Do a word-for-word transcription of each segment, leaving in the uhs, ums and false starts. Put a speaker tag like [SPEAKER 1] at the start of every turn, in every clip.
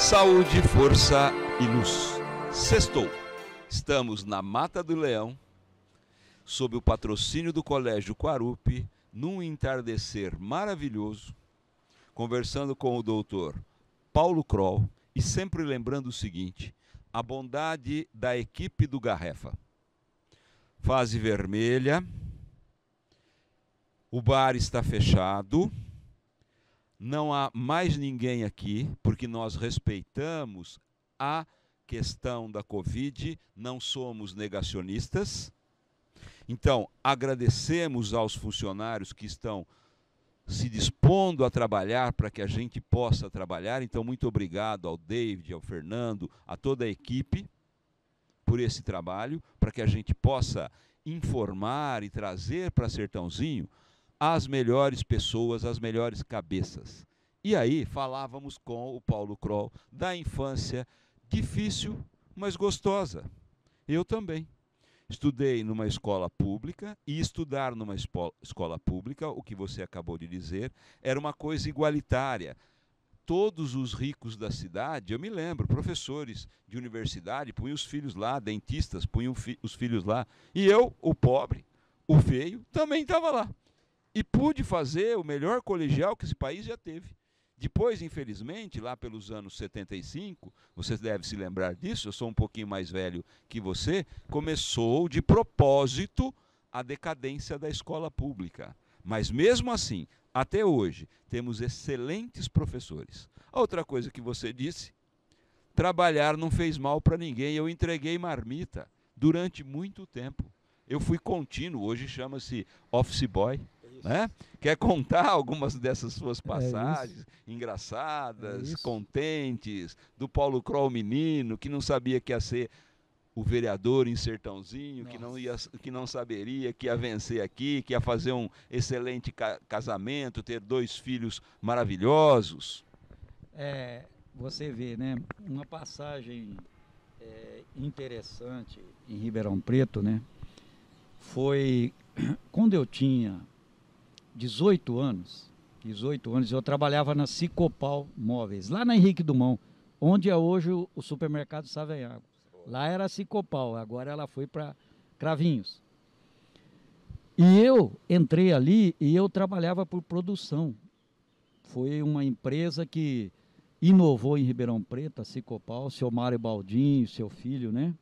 [SPEAKER 1] Saúde, força e luz. Sextou. Estamos na Mata do Leão, sob o patrocínio do Colégio Quarupi, num entardecer maravilhoso, conversando com o doutor Paulo Kroll e sempre lembrando o seguinte: a bondade da equipe do Garrefa. Fase vermelha, o bar está fechado, não há mais ninguém aqui, porque nós respeitamos a questão da Covid, não somos negacionistas. Então, agradecemos aos funcionários que estão se dispondo a trabalhar para que a gente possa trabalhar. Então, muito obrigado ao David, ao Fernando, a toda a equipe por esse trabalho, para que a gente possa informar e trazer para Sertãozinho as melhores pessoas, as melhores cabeças. E aí falávamos com o Paulo Kroll da infância difícil, mas gostosa. Eu também. Estudei numa escola pública, e estudar numa escola pública, o que você acabou de dizer, era uma coisa igualitária. Todos os ricos da cidade, eu me lembro, professores de universidade, punham os filhos lá, dentistas, punham fi- os filhos lá. E eu, o pobre, o feio, também estava lá. E pude fazer o melhor colegial que esse país já teve. Depois, infelizmente, lá pelos anos setenta e cinco, você deve se lembrar disso, eu sou um pouquinho mais velho que você, começou de propósito a decadência da escola pública. Mas mesmo assim, até hoje, temos excelentes professores. A outra coisa que você disse, trabalhar não fez mal para ninguém, eu entreguei marmita durante muito tempo. Eu fui contínuo, hoje chama-se office boy. Né? Quer contar algumas dessas suas passagens
[SPEAKER 2] é
[SPEAKER 1] engraçadas,
[SPEAKER 2] é
[SPEAKER 1] contentes, do Paulo Kroll menino, que não sabia que ia ser o vereador em Sertãozinho, que não, ia, que não saberia que ia vencer aqui, que ia fazer um excelente ca casamento, ter dois filhos maravilhosos?
[SPEAKER 2] É, você vê, né, uma passagem é, interessante em Ribeirão Preto, né, foi quando eu tinha dezoito anos, dezoito anos, eu trabalhava na Cicopal Móveis, lá na Henrique Dumont, onde é hoje o, o supermercado Savenhago. Lá era a Cicopal, agora ela foi para Cravinhos. E eu entrei ali e eu trabalhava por produção. Foi uma empresa que inovou em Ribeirão Preto, a Cicopal, seu Mário Baldinho, seu filho, né?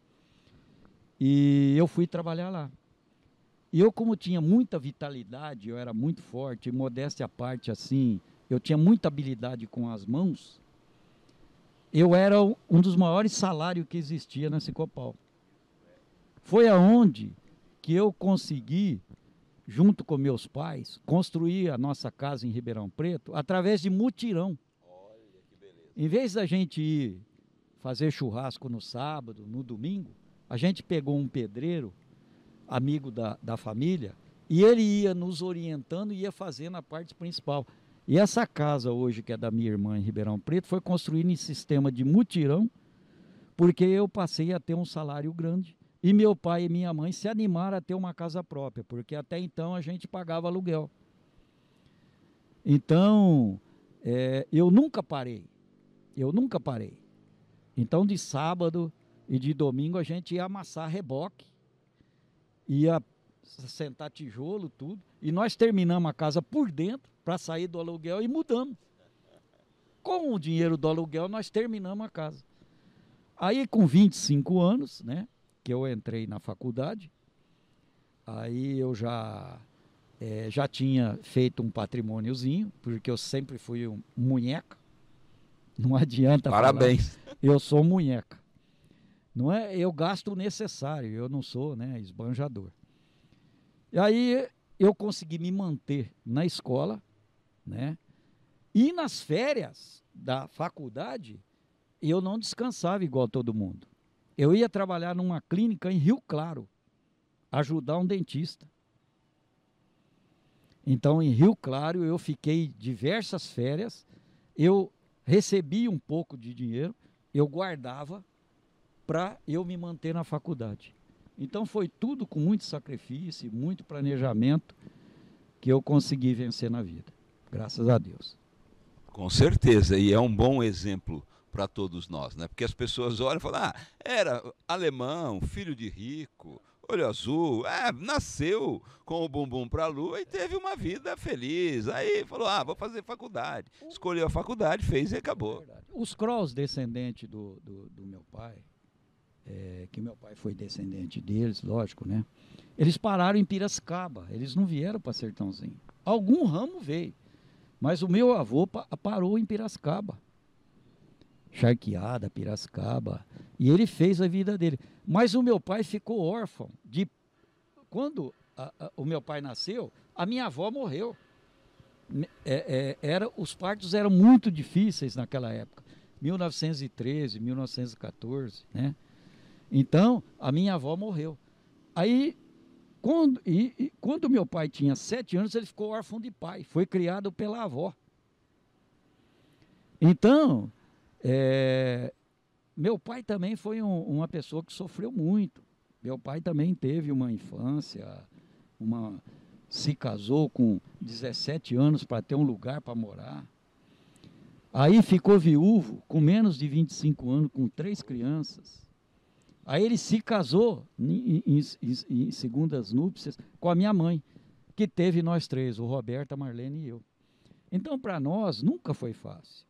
[SPEAKER 2] E eu fui trabalhar lá. E eu, como tinha muita vitalidade, eu era muito forte, modéstia à parte, assim, eu tinha muita habilidade com as mãos, eu era um dos maiores salários que existia na Cicopal. Foi aonde que eu consegui, junto com meus pais, construir a nossa casa em Ribeirão Preto, através de mutirão.
[SPEAKER 1] Olha que beleza.
[SPEAKER 2] Em vez da gente ir fazer churrasco no sábado, no domingo, a gente pegou um pedreiro, amigo da, da família, e ele ia nos orientando e ia fazendo a parte principal. E essa casa hoje, que é da minha irmã em Ribeirão Preto, foi construída em sistema de mutirão, porque eu passei a ter um salário grande, e meu pai e minha mãe se animaram a ter uma casa própria, porque até então a gente pagava aluguel. Então, é, eu nunca parei, eu nunca parei. Então, de sábado e de domingo a gente ia amassar reboque, ia sentar tijolo, tudo, e nós terminamos a casa por dentro para sair do aluguel e mudamos. Com o dinheiro do aluguel nós terminamos a casa. Aí com vinte e cinco anos, né, que eu entrei na faculdade, aí eu já, é, já tinha feito um patrimôniozinho, porque eu sempre fui um munheca, não adianta
[SPEAKER 1] Parabéns.
[SPEAKER 2] falar, eu sou munheca. Não é, eu gasto o necessário, eu não sou, né, esbanjador. E aí eu consegui me manter na escola, né? E nas férias da faculdade, eu não descansava igual todo mundo. Eu ia trabalhar numa clínica em Rio Claro, ajudar um dentista. Então, em Rio Claro, eu fiquei diversas férias, eu recebi um pouco de dinheiro, eu guardava para eu me manter na faculdade. Então foi tudo com muito sacrifício, muito planejamento que eu consegui vencer na vida, graças a Deus.
[SPEAKER 1] Com certeza, e é um bom exemplo para todos nós, né? Porque as pessoas olham e falam, ah, era alemão, filho de rico, olho azul, é, nasceu com o bumbum para a lua e teve uma vida feliz. Aí falou, ah, vou fazer faculdade. Escolheu a faculdade, fez e acabou.
[SPEAKER 2] É, os Krolls, descendentes do, do, do meu pai, é, que meu pai foi descendente deles, lógico, né? Eles pararam em Piracicaba, eles não vieram para Sertãozinho. Algum ramo veio, mas o meu avô pa parou em Piracicaba. Charqueada, Piracicaba, e ele fez a vida dele. Mas o meu pai ficou órfão. De... Quando a, a, o meu pai nasceu, a minha avó morreu. É, é, era, os partos eram muito difíceis naquela época, mil novecentos e treze, mil novecentos e quatorze, né? Então, a minha avó morreu. Aí, quando, e, e, quando meu pai tinha sete anos, ele ficou órfão de pai, foi criado pela avó. Então... É, meu pai também foi um, uma pessoa que sofreu muito. Meu pai também teve uma infância, uma, se casou com dezessete anos para ter um lugar para morar. Aí ficou viúvo com menos de vinte e cinco anos, com três crianças. Aí ele se casou em, em, em, em segundas núpcias com a minha mãe, que teve nós três, o Roberto, a Marlene e eu. Então, para nós, nunca foi fácil.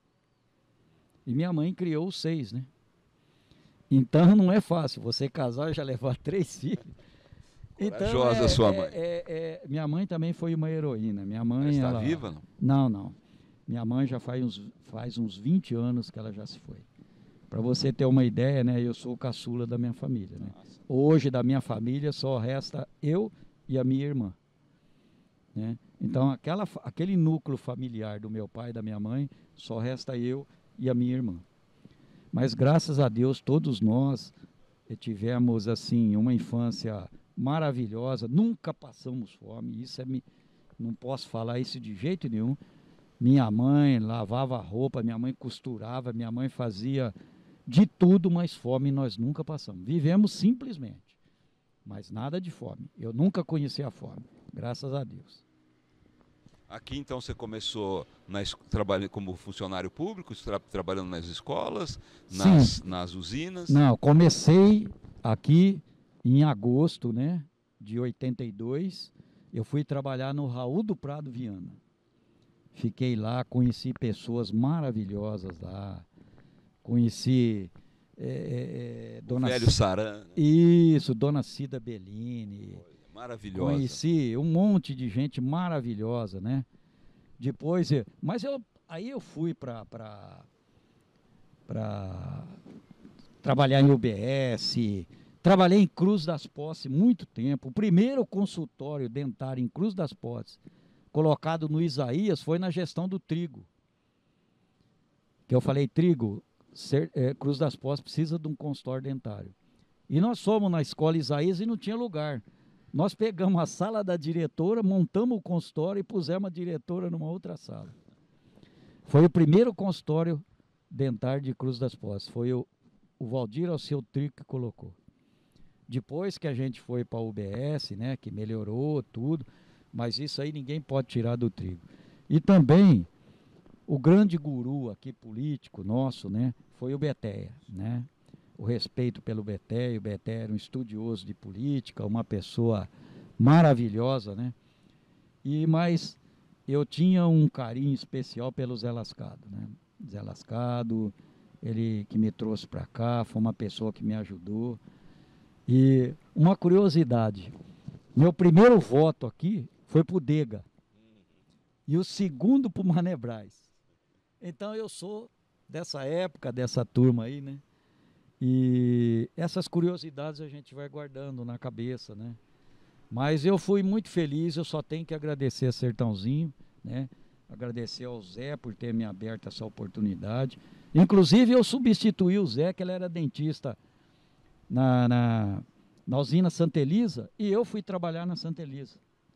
[SPEAKER 2] E minha mãe criou os seis, né? Então não é fácil você casar e já levar três filhos.
[SPEAKER 1] Corajosa
[SPEAKER 2] então, é,
[SPEAKER 1] sua
[SPEAKER 2] é,
[SPEAKER 1] mãe.
[SPEAKER 2] É, é, minha mãe também foi uma heroína. Minha mãe,
[SPEAKER 1] ela está
[SPEAKER 2] ela...
[SPEAKER 1] viva, não?
[SPEAKER 2] Não, não. Minha mãe já faz uns, faz uns vinte anos que ela já se foi. Para você ter uma ideia, né? Eu sou o caçula da minha família, né? Hoje, da minha família, só resta eu e a minha irmã, né? Então, aquela, aquele núcleo familiar do meu pai e da minha mãe, só resta eu e a minha irmã. Mas graças a Deus todos nós tivemos assim uma infância maravilhosa, nunca passamos fome. Isso é, não posso falar isso de jeito nenhum. Minha mãe lavava roupa, minha mãe costurava, minha mãe fazia de tudo, mas fome nós nunca passamos. Vivemos simplesmente, mas nada de fome. Eu nunca conheci a fome, graças a Deus.
[SPEAKER 1] Aqui, então, você começou na, trabalhando como funcionário público, tra, trabalhando nas escolas, nas, nas usinas?
[SPEAKER 2] Não, comecei aqui em agosto, né, de oitenta e dois. Eu fui trabalhar no Raul do Prado Viana. Fiquei lá, conheci pessoas maravilhosas lá. Conheci... É, é, dona
[SPEAKER 1] Velho Saran.
[SPEAKER 2] Isso, Dona Cida Bellini.
[SPEAKER 1] Maravilhosa.
[SPEAKER 2] Conheci um monte de gente maravilhosa, né? Depois, mas eu, aí eu fui para para trabalhar em U B S, trabalhei em Cruz das Posses muito tempo. O primeiro consultório dentário em Cruz das Posses, colocado no Isaías, foi na gestão do Trigo. Que eu falei, Trigo, ser, é, Cruz das Posses precisa de um consultório dentário. E nós fomos na escola Isaías e não tinha lugar. Nós pegamos a sala da diretora, montamos o consultório e pusemos a diretora numa outra sala. Foi o primeiro consultório dentário de Cruz das Posses. Foi o, o Valdir Alceu Trigo que colocou. Depois que a gente foi para a U B S, né, que melhorou tudo, mas isso aí ninguém pode tirar do Trigo. E também, o grande guru aqui político nosso, né, foi o Betéia, né? O respeito pelo Betéia. O Betéia era um estudioso de política, uma pessoa maravilhosa, né? E, mas eu tinha um carinho especial pelo Zé Lascado, né? Zé Lascado, ele que me trouxe para cá, foi uma pessoa que me ajudou. E uma curiosidade, meu primeiro voto aqui foi para o Dega e o segundo para o Mané Braz. Então eu sou dessa época, dessa turma aí, né? E essas curiosidades a gente vai guardando na cabeça, né? Mas eu fui muito feliz, eu só tenho que agradecer a Sertãozinho, né? Agradecer ao Zé por ter me aberto essa oportunidade. Inclusive eu substituí o Zé, que ele era dentista na, na, na usina Santa Elisa, e eu fui trabalhar na Santa Elisa,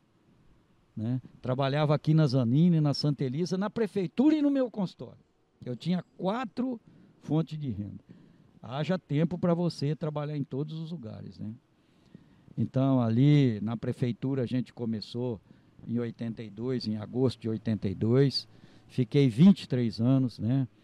[SPEAKER 2] né? Trabalhava aqui na Zanini, na Santa Elisa, na prefeitura e no meu consultório. Eu tinha quatro fontes de renda. Haja tempo para você trabalhar em todos os lugares, né? Então, ali na prefeitura a gente começou em oitenta e dois, em agosto de oitenta e dois. Fiquei vinte e três anos, né?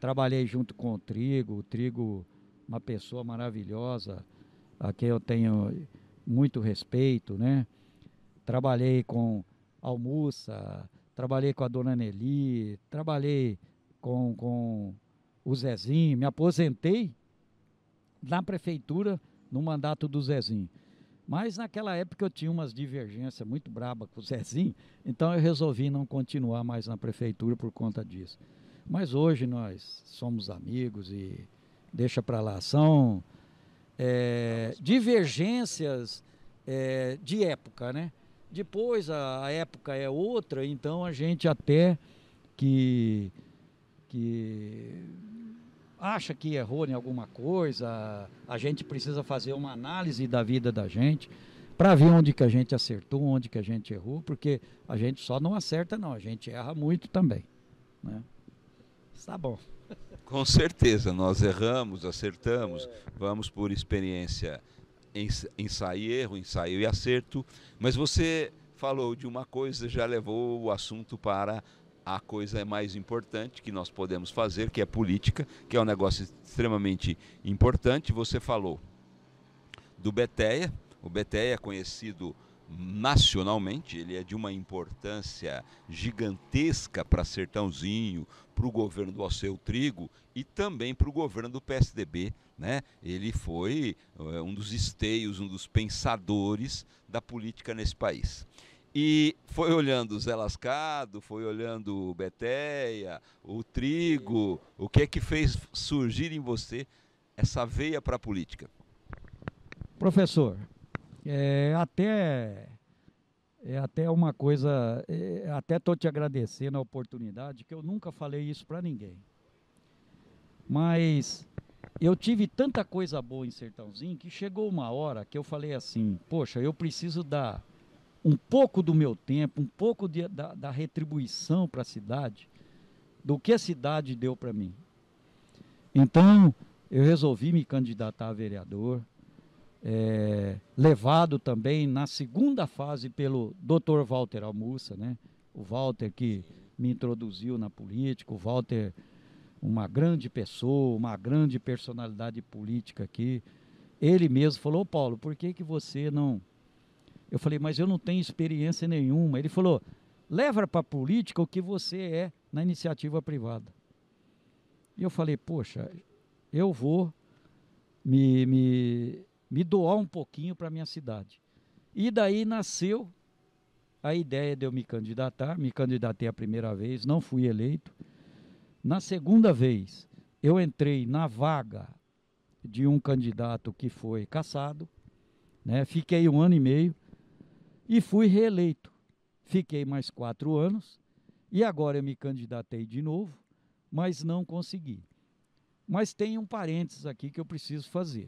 [SPEAKER 2] trabalhei junto com o Trigo, o Trigo, uma pessoa maravilhosa, a quem eu tenho muito respeito, né? Trabalhei com Almuça, trabalhei com a dona Nelly, trabalhei com, com o Zezinho, me aposentei na prefeitura no mandato do Zezinho. Mas naquela época eu tinha umas divergências muito brabas com o Zezinho, então eu resolvi não continuar mais na prefeitura por conta disso. Mas hoje nós somos amigos e deixa para lá. São é, divergências é, de época, né? Depois a, a época é outra, então a gente até que, que acha que errou em alguma coisa, a gente precisa fazer uma análise da vida da gente para ver onde que a gente acertou, onde que a gente errou, porque a gente só não acerta não, a gente erra muito também, né? Tá bom.
[SPEAKER 1] Com certeza, nós erramos, acertamos, vamos por experiência, ensaio e erro, ensaio e acerto, mas você falou de uma coisa, já levou o assunto para a coisa mais importante que nós podemos fazer, que é política, que é um negócio extremamente importante. Você falou do Beteia, o Beteia é conhecido nacionalmente, ele é de uma importância gigantesca para Sertãozinho, para o governo do Alceu Trigo e também para o governo do P S D B, né? Ele foi é, um dos esteios, um dos pensadores da política nesse país. E foi olhando o Zé Lascado, foi olhando o Beteia, o Trigo, o que é que fez surgir em você essa veia para a política?
[SPEAKER 2] Professor, é até, é até uma coisa, é, até estou te agradecendo a oportunidade, que eu nunca falei isso para ninguém. Mas eu tive tanta coisa boa em Sertãozinho que chegou uma hora que eu falei assim, poxa, eu preciso dar um pouco do meu tempo, um pouco de, da, da retribuição para a cidade, do que a cidade deu para mim. Então, eu resolvi me candidatar a vereador, é, levado também na segunda fase pelo doutor Walter Almuça, né? O Walter que me introduziu na política, o Walter, uma grande pessoa, uma grande personalidade política aqui. Ele mesmo falou, Paulo, por que que você não... Eu falei, mas eu não tenho experiência nenhuma. Ele falou, leva para a política o que você é na iniciativa privada. E eu falei, poxa, eu vou me, me, me doar um pouquinho para a minha cidade. E daí nasceu a ideia de eu me candidatar. Me candidatei a primeira vez, não fui eleito. Na segunda vez, eu entrei na vaga de um candidato que foi cassado, né? Fiquei um ano e meio. E fui reeleito. Fiquei mais quatro anos e agora eu me candidatei de novo, mas não consegui. Mas tem um parênteses aqui que eu preciso fazer.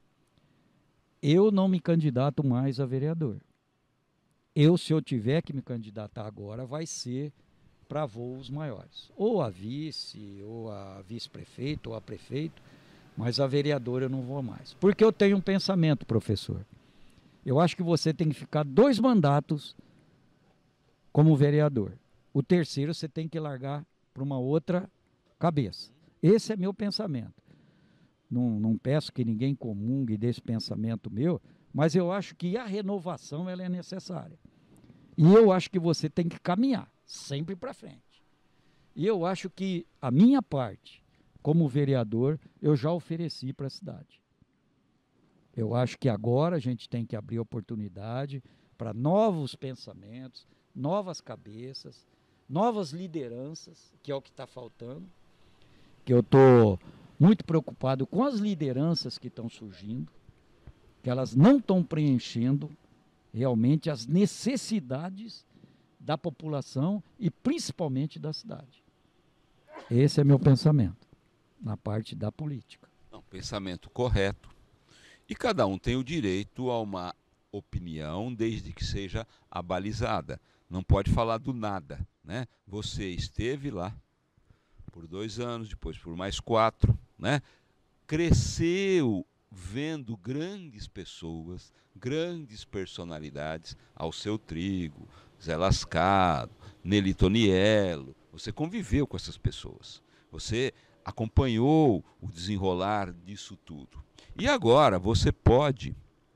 [SPEAKER 2] Eu não me candidato mais a vereador. Eu, se eu tiver que me candidatar agora, vai ser para voos maiores. Ou a vice, ou a vice-prefeito, ou a prefeito, mas a vereadora eu não vou mais. Porque eu tenho um pensamento, professor. Eu acho que você tem que ficar dois mandatos como vereador. O terceiro você tem que largar para uma outra cabeça. Esse é meu pensamento. Não, não peço que ninguém comungue desse pensamento meu, mas eu acho que a renovação ela é necessária. E eu acho que você tem que caminhar sempre para frente. E eu acho que a minha parte, como vereador, eu já ofereci para a cidade. Eu acho que agora a gente tem que abrir oportunidade para novos pensamentos, novas cabeças, novas lideranças, que é o que está faltando. Que eu estou muito preocupado com as lideranças que estão surgindo, que elas não estão preenchendo realmente as necessidades da população e principalmente da cidade. Esse é meu pensamento, na parte da política.
[SPEAKER 1] Não, pensamento correto. E cada um tem o direito a uma opinião, desde que seja abalizada. Não pode falar do nada, né? Você esteve lá por dois anos, depois por mais quatro, né? Cresceu vendo grandes pessoas, grandes personalidades, Alceu Trigo, Zé Lascado, Nelly Toniello. Você conviveu com essas pessoas. Você acompanhou o desenrolar disso tudo. E agora você pode,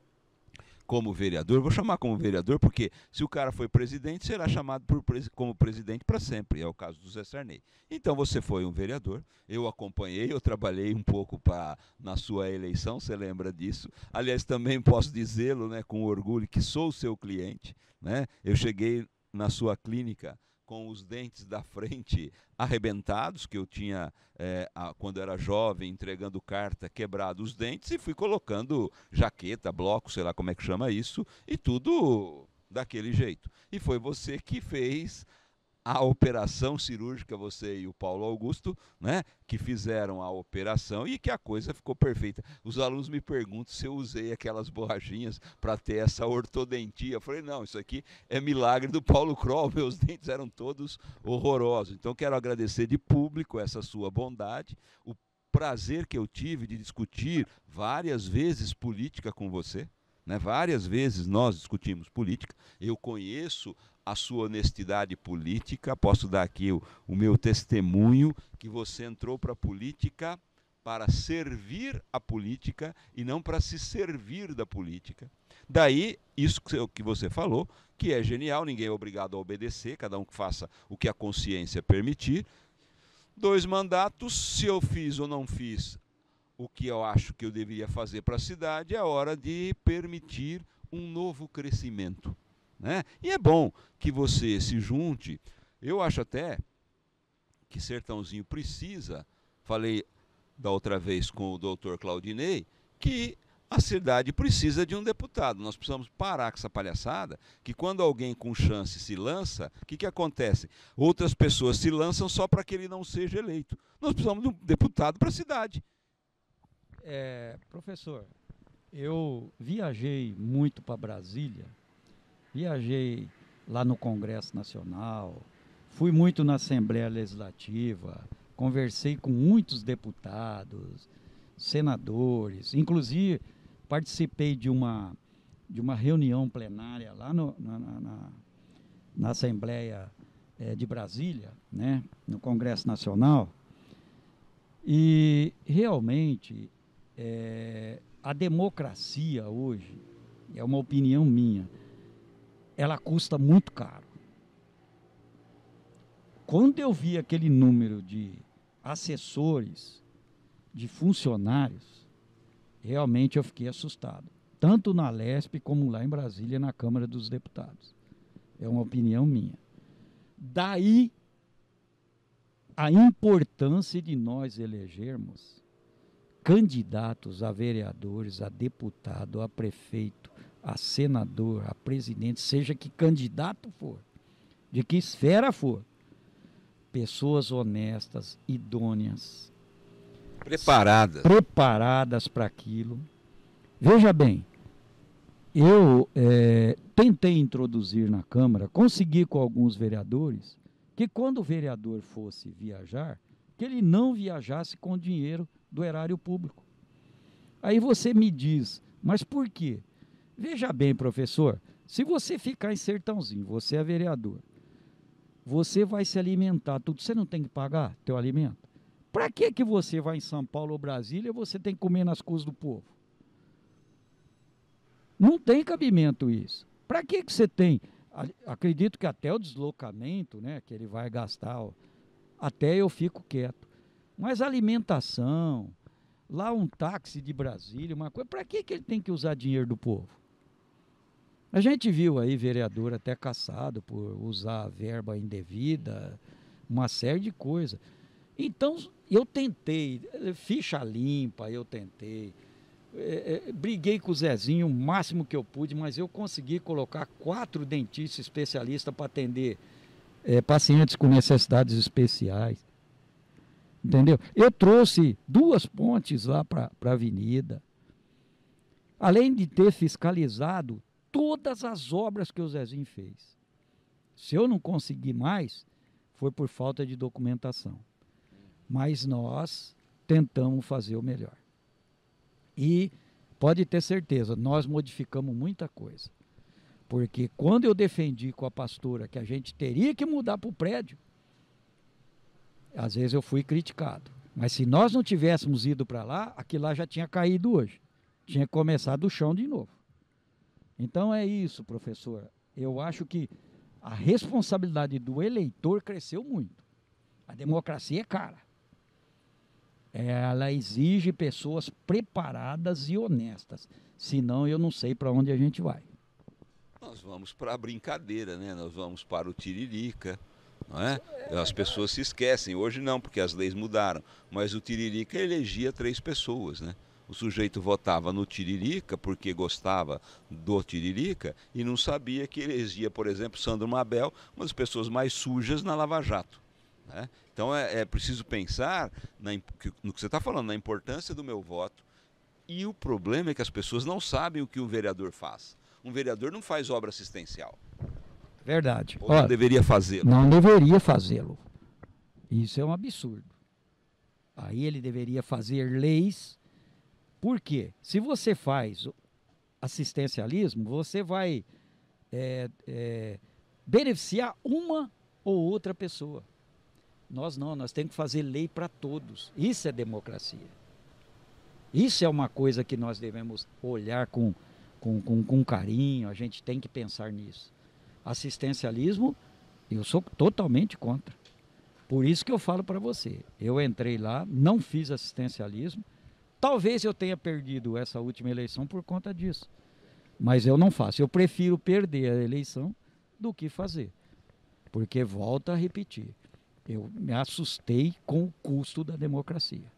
[SPEAKER 1] como vereador, vou chamar como vereador porque se o cara foi presidente, será chamado por, como presidente para sempre, é o caso do Zé Sarney. Então você foi um vereador, eu acompanhei, eu trabalhei um pouco pra, na sua eleição, você lembra disso. Aliás, também posso dizê-lo, né, com orgulho que sou seu cliente, né? Eu cheguei na sua clínica com os dentes da frente arrebentados, que eu tinha, é, a, quando era jovem, entregando carta, quebrado os dentes, e fui colocando jaqueta, bloco, sei lá como é que chama isso, e tudo daquele jeito. E foi você que fez a operação cirúrgica, você e o Paulo Augusto, né, que fizeram a operação e que a coisa ficou perfeita. Os alunos me perguntam se eu usei aquelas borrachinhas para ter essa ortodontia. Eu falei, não, isso aqui é milagre do Paulo Kroll, meus dentes eram todos horrorosos. Então quero agradecer de público essa sua bondade, o prazer que eu tive de discutir várias vezes política com você, né? Várias vezes nós discutimos política, eu conheço a sua honestidade política, posso dar aqui o, o meu testemunho, que você entrou para a política para servir a política e não para se servir da política. Daí, isso que você falou, que é genial, ninguém é obrigado a obedecer, cada um que faça o que a consciência permitir. Dois mandatos, se eu fiz ou não fiz o que eu acho que eu deveria fazer para a cidade, é hora de permitir um novo crescimento, né? E é bom que você se junte. Eu acho até que Sertãozinho precisa, falei da outra vez com o doutor Claudinei, que a cidade precisa de um deputado. Nós precisamos parar com essa palhaçada, que quando alguém com chance se lança, o que, que acontece? Outras pessoas se lançam só para que ele não seja eleito. Nós precisamos de um deputado para a cidade.
[SPEAKER 2] É, professor, eu viajei muito para Brasília, viajei lá no Congresso Nacional, fui muito na Assembleia Legislativa, conversei com muitos deputados, senadores, inclusive participei de uma, de uma reunião plenária lá no, na, na, na Assembleia é, de Brasília, né, no Congresso Nacional, e realmente é, a democracia hoje, é uma opinião minha, ela custa muito caro. Quando eu vi aquele número de assessores, de funcionários, realmente eu fiquei assustado. Tanto na Lesp como lá em Brasília, na Câmara dos Deputados. É uma opinião minha. Daí a importância de nós elegermos candidatos a vereadores, a deputado, a prefeito, a senador, a presidente, seja que candidato for, de que esfera for, pessoas honestas, idôneas,
[SPEAKER 1] preparadas,
[SPEAKER 2] preparadas para aquilo. Veja bem, eu é, tentei introduzir na Câmara, consegui com alguns vereadores, que quando o vereador fosse viajar, que ele não viajasse com dinheiro do erário público. Aí você me diz, mas por quê? Veja bem, professor, se você ficar em Sertãozinho, você é vereador, você vai se alimentar, tudo, você não tem que pagar teu alimento? Para que que você vai em São Paulo ou Brasília e você tem que comer nas custas do povo? Não tem cabimento isso. Para que que você tem? Acredito que até o deslocamento, né, que ele vai gastar, ó, até eu fico quieto. Mas alimentação, lá um táxi de Brasília, uma coisa, para que que ele tem que usar dinheiro do povo? A gente viu aí vereador até caçado por usar verba indevida, uma série de coisas. Então, eu tentei, ficha limpa, eu tentei, é, é, briguei com o Zezinho o máximo que eu pude, mas eu consegui colocar quatro dentistas especialistas para atender é, pacientes com necessidades especiais. Entendeu? Eu trouxe duas pontes lá para a avenida, além de ter fiscalizado todas as obras que o Zezinho fez. Se eu não consegui mais, foi por falta de documentação. Mas nós tentamos fazer o melhor. E pode ter certeza, nós modificamos muita coisa. Porque quando eu defendi com a pastora que a gente teria que mudar para o prédio, às vezes eu fui criticado. Mas se nós não tivéssemos ido para lá, aquilo lá já tinha caído hoje. Tinha começado do chão de novo. Então é isso, professor. Eu acho que a responsabilidade do eleitor cresceu muito. A democracia é cara. Ela exige pessoas preparadas e honestas. Senão eu não sei para onde a gente vai.
[SPEAKER 1] Nós vamos para a brincadeira, né? Nós vamos para o tiririca, não é? As pessoas se esquecem. Hoje não, porque as leis mudaram. Mas o tiririca elegia três pessoas, né? O sujeito votava no tiririca porque gostava do tiririca e não sabia que elegia, por exemplo, Sandro Mabel, uma das pessoas mais sujas na Lava Jato, né? Então é, é preciso pensar na, no que você está falando, na importância do meu voto. E o problema é que as pessoas não sabem o que o vereador faz. Um vereador não faz obra assistencial.
[SPEAKER 2] Verdade.
[SPEAKER 1] Ou não deveria fazê-lo.
[SPEAKER 2] Não deveria fazê-lo. Isso é um absurdo. Aí ele deveria fazer leis. Por quê? Se você faz assistencialismo, você vai é, é, beneficiar uma ou outra pessoa. Nós não, nós temos que fazer lei para todos. Isso é democracia. Isso é uma coisa que nós devemos olhar com, com, com, com carinho, a gente tem que pensar nisso. Assistencialismo, eu sou totalmente contra. Por isso que eu falo para você, eu entrei lá, não fiz assistencialismo, talvez eu tenha perdido essa última eleição por conta disso, mas eu não faço, eu prefiro perder a eleição do que fazer, porque volto a repetir, eu me assustei com o custo da democracia.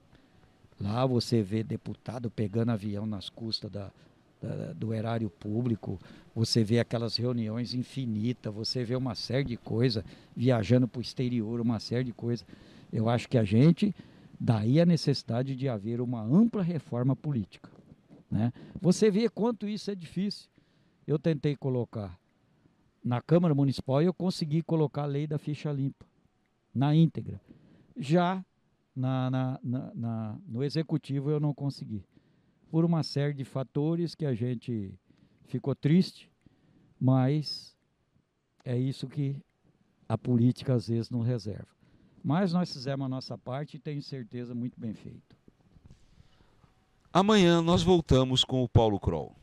[SPEAKER 2] Lá você vê deputado pegando avião nas custas da, da, do erário público, você vê aquelas reuniões infinitas, você vê uma série de coisas, viajando para o exterior, uma série de coisas. Eu acho que a gente, daí a necessidade de haver uma ampla reforma política, né? Você vê quanto isso é difícil. Eu tentei colocar na Câmara Municipal e eu consegui colocar a lei da ficha limpa, na íntegra. Já Na, na, na, na, no executivo eu não consegui, por uma série de fatores que a gente ficou triste, mas é isso que a política às vezes não reserva. Mas nós fizemos a nossa parte e tenho certeza muito bem feito.
[SPEAKER 1] Amanhã nós voltamos com o Paulo Kroll.